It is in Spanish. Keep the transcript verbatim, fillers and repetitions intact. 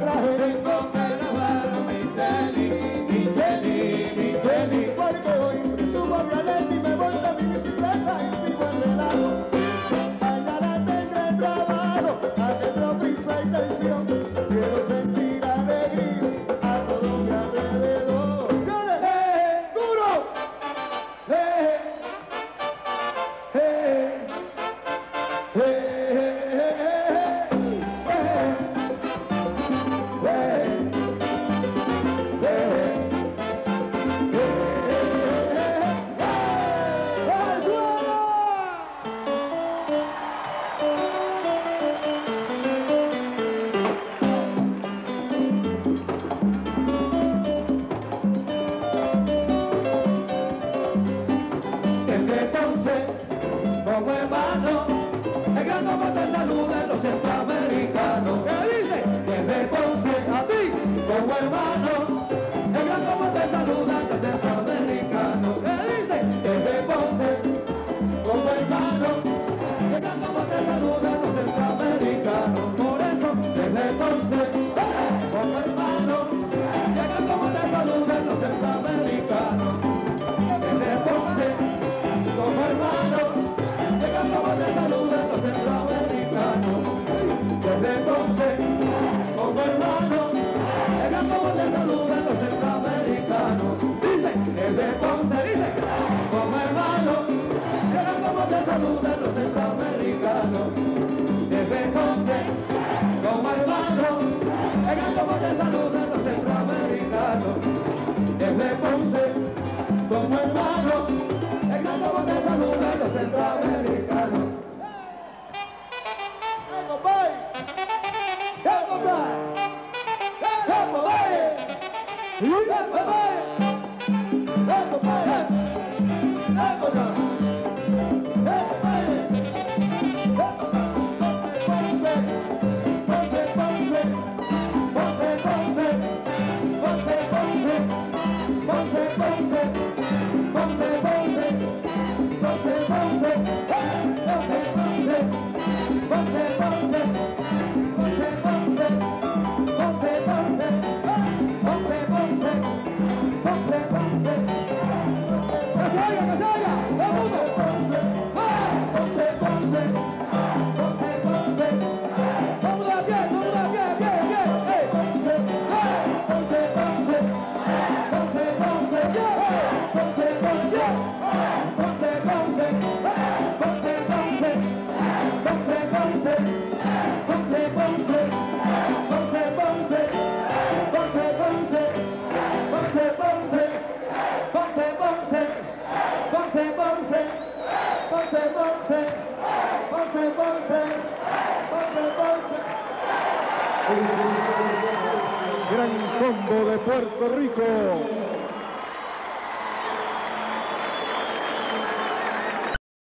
traje. Tengo que grabar mi tenis, mi tenis, mi tenis. Porque hoy subo a Vianeta y me monto a mi bicicleta y sigo enredado. Mañana tendré trabajo, adentro prisa y tensión. Quiero sentir alegría a todo mi alrededor. ¡Eh! ¡Duro! ¡Eh! ¡Eh! Como hermano, el gran como te saludan los centroamericanos. ¿Qué dice? Desde Ponce a ti, como hermano, el gran como te saludan los centroamericanos. ¿Qué dice? Desde Ponce, como hermano, el gran como te saludan los centroamericanos. Por eso, desde Ponce, como hermano, el gran como te saludan los centroamericanos. Desde Ponce, como hermano, como te saludan los centroamericanos. Desde entonces, como hermano, vengan como te saludan los centroamericanos. Dice, desde entonces, dice, como hermano, vengan como te saludan los centroamericanos. Desde entonces, como hermano, vengan como te saludan los centroamericanos. Desde entonces, como hermano, vengan como te saludan los centroamericanos. Gran combo de Puerto Rico.